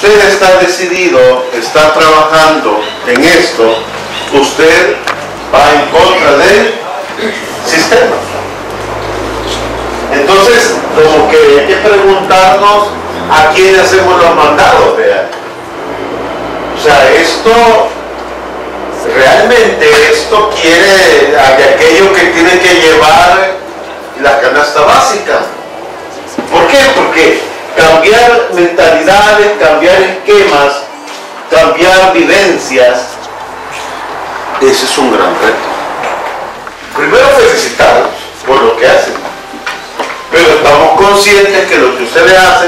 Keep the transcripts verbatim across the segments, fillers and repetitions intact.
usted está decidido, está trabajando en esto, usted va en contra del sistema. Entonces, como que hay que preguntarnos a quién hacemos los mandados, vean. O sea, esto, realmente esto quiere a aquello que tiene que llevar la canasta básica. ¿Por qué? Porque cambiar mentalidades, cambiar esquemas, cambiar vivencias, ese es un gran reto. Primero, felicitarlos por lo que hacen, pero estamos conscientes que lo que ustedes hacen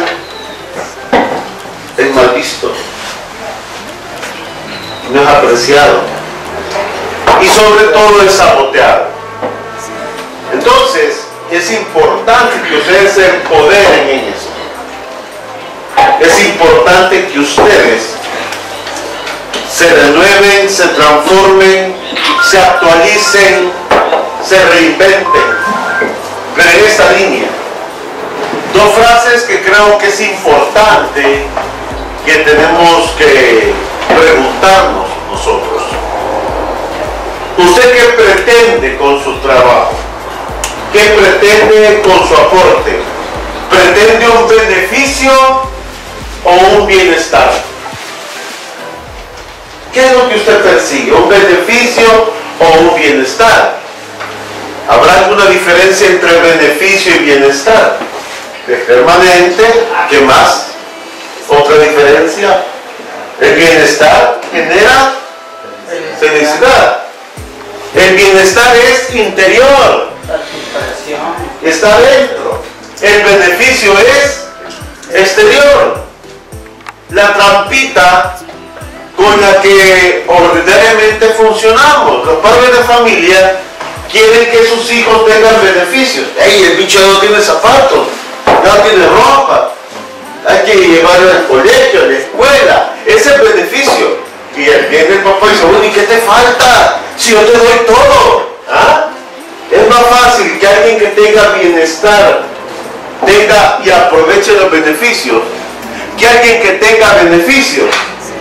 es mal visto, no es apreciado y sobre todo es saboteado. Entonces es importante que ustedes se empoderen en eso. Es importante que ustedes se renueven, se transformen, se actualicen, se reinventen. Pero en esta línea, dos frases que creo que es importante que tenemos que preguntarnos nosotros. ¿Usted qué pretende con su trabajo? ¿Qué pretende con su aporte? ¿Pretende un beneficio o un bienestar? ¿Qué es lo que usted persigue? ¿Un beneficio o un bienestar? ¿Habrá alguna diferencia entre beneficio y bienestar? Es permanente. ¿Qué más? ¿Otra diferencia? El bienestar genera felicidad. El bienestar es interior, está dentro. El beneficio es exterior. La trampita con la que ordinariamente funcionamos. Los padres de familia quieren que sus hijos tengan beneficios. ¡Ey, el bicho no tiene zapatos! No tiene ropa. Hay que llevarlo al colegio, a la escuela. Ese es el beneficio. Y viene el papá y dice, bueno, ¿y qué te falta? Si yo te doy todo. ¿Ah? Es más fácil que alguien que tenga bienestar tenga y aproveche los beneficios que alguien que tenga beneficios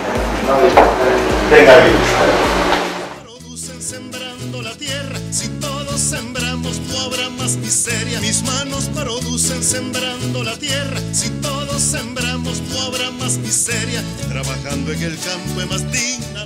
tenga bienestar. Producen sembrando la tierra, si todos sembramos no habrá más miseria. Mis manos producen sembrando la tierra, si todos sembramos no habrá más miseria. Trabajando en el campo es más digno.